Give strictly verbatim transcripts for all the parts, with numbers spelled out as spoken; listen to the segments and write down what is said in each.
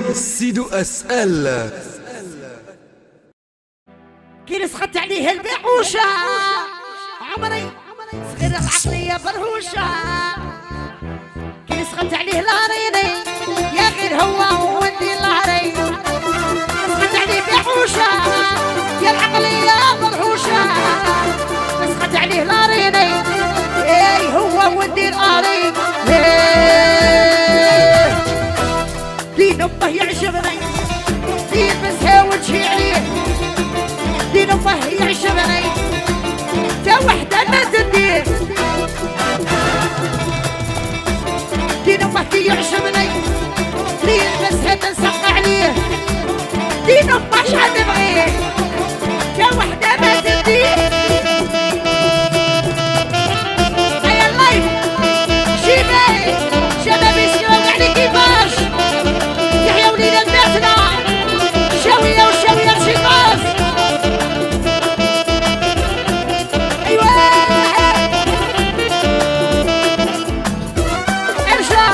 سيدو اسأل كي نسخت عليه البعوشة عمري صغير العقلية برهوشة كي نسخت عليه لاريني يا غير هو ودي لاري نسخت عليه بعوشة يا العقلية برهوشة نسخت عليه لاريني اي هو ودي لاري دين امه يعجبني دين بس وجهي عليه دين امه يعجبني تا وحده ما تدير دين امه كي يعجبني دين بس هذا نسق عليه دين امه شحال نبغيه تا وحده ما تدير هيا اللايف شيبي شبابي يسلموا عليك كيفاش يحيى وليد الباتنا شاويه وشاويه الشيطاس ايوا ارجع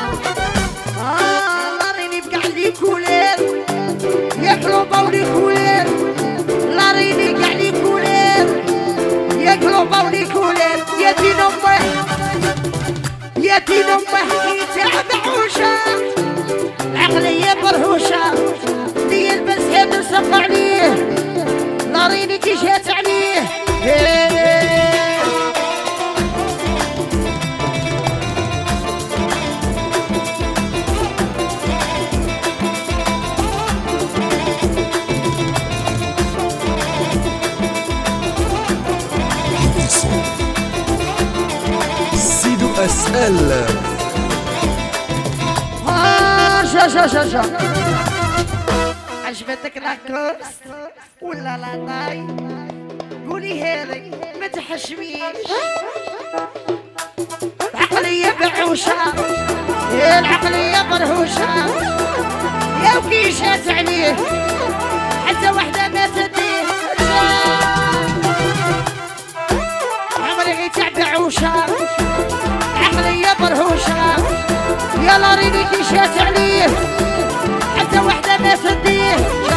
اه لاريني بقع لي كولير ياكلوا باولي كولير لاريني قاع لي كولير ياكلوا باولي كولير يا دين امه يا دين امه يتعب عوشه العقلية برهوشة اللي يلبس هيد نصف عليه ناريني كي جات عليه سيدو اسأل شا شا شا شا عجبتك لاكوست ولا لا ناي قولي هذي ما تحشميش العقلية بعوشة يا العقلية برهوشة يا وكي جات عليه حتى وحدة ما تديه عمري غي تاع بعوشة عقلية برهوشة يا لاريني كي شات عليه حتى وحده ما تديه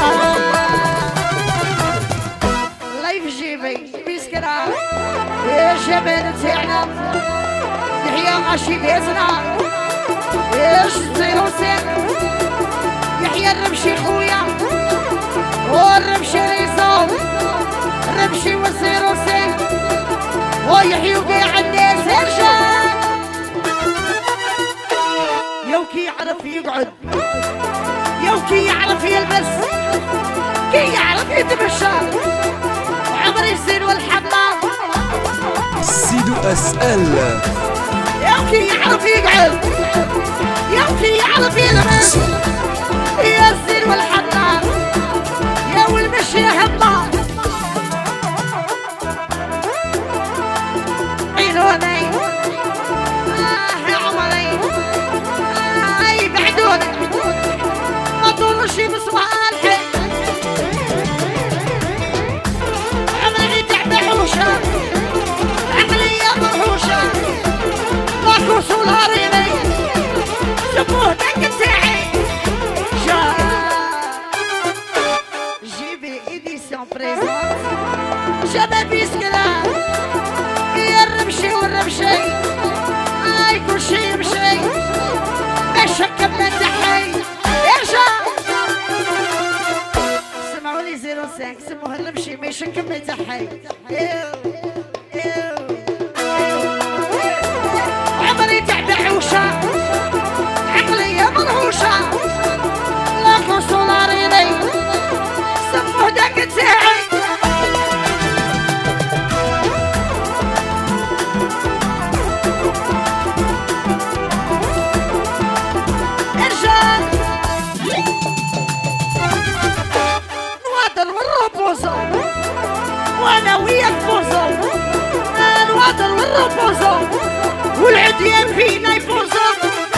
لايف جيبي بيسكرا يا شباب تاعنا يحيى غاشي بيتنا ايش زيرو سين يحيى الرمشي خويا والرمشي ريزو الرمشي والزيرو سين ويحيى كاع الناس ارجع يو كي يعرف يقعد يو كي يعرف يلبس كي يعرف يتمشى عمري الزين والحمام سيدو اسأل يو كي يعرف يقعد يو كي يعرف يلبس يا الزين والحمام يا والمشي همام عينوني ما طولوشي بصبالحي عمري تعب حوشة عقلية مرحوشة ماكو سولاريني سموه دق تاعي جا جيبي ايديسيون بريزونت شبابي سكلان يا الرمشي والرمشي اي كل شي يمشي بشك بندحي سمعوني زيرو سانك سموه الرمشي ما يشك ما يتحي عمري تعب عوشة عقلية مرهوشة لاكو سولاريني سموه داك تاعي وانا وياك فوزو الوطن والرفوزو والعديان فينا يفوزو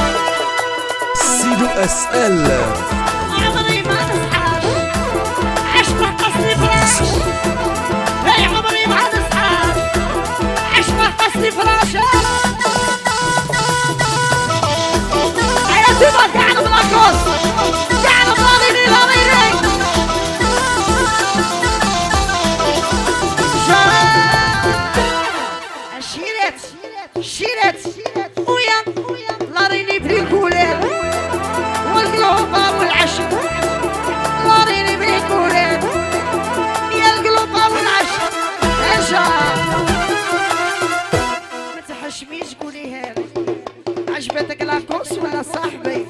سيدو اسأل عمري ما نصحاش عشقه قصدي فراش هاي عمري ما نصحاش عشقه قصدي فراش هيا سيبك قاعد بلاكوس يا صاحبي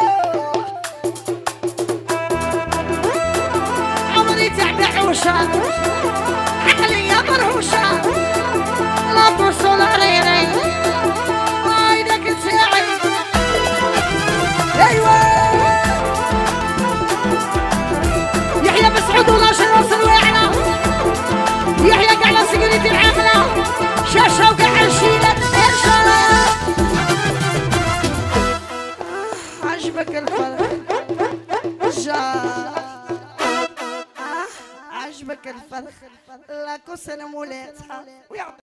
عمري تعب عوشة عقلي يا مرهوشة لا بوصل عليني عينك تساعي ايوه يحيى مسعود وناشر وصل ويعلى يحيى قاعدة سكرتي العاملة شاشة وقاعد شيلة إرشالة عجبك الفرح جا عجبك الفرح لا كسر مولاتها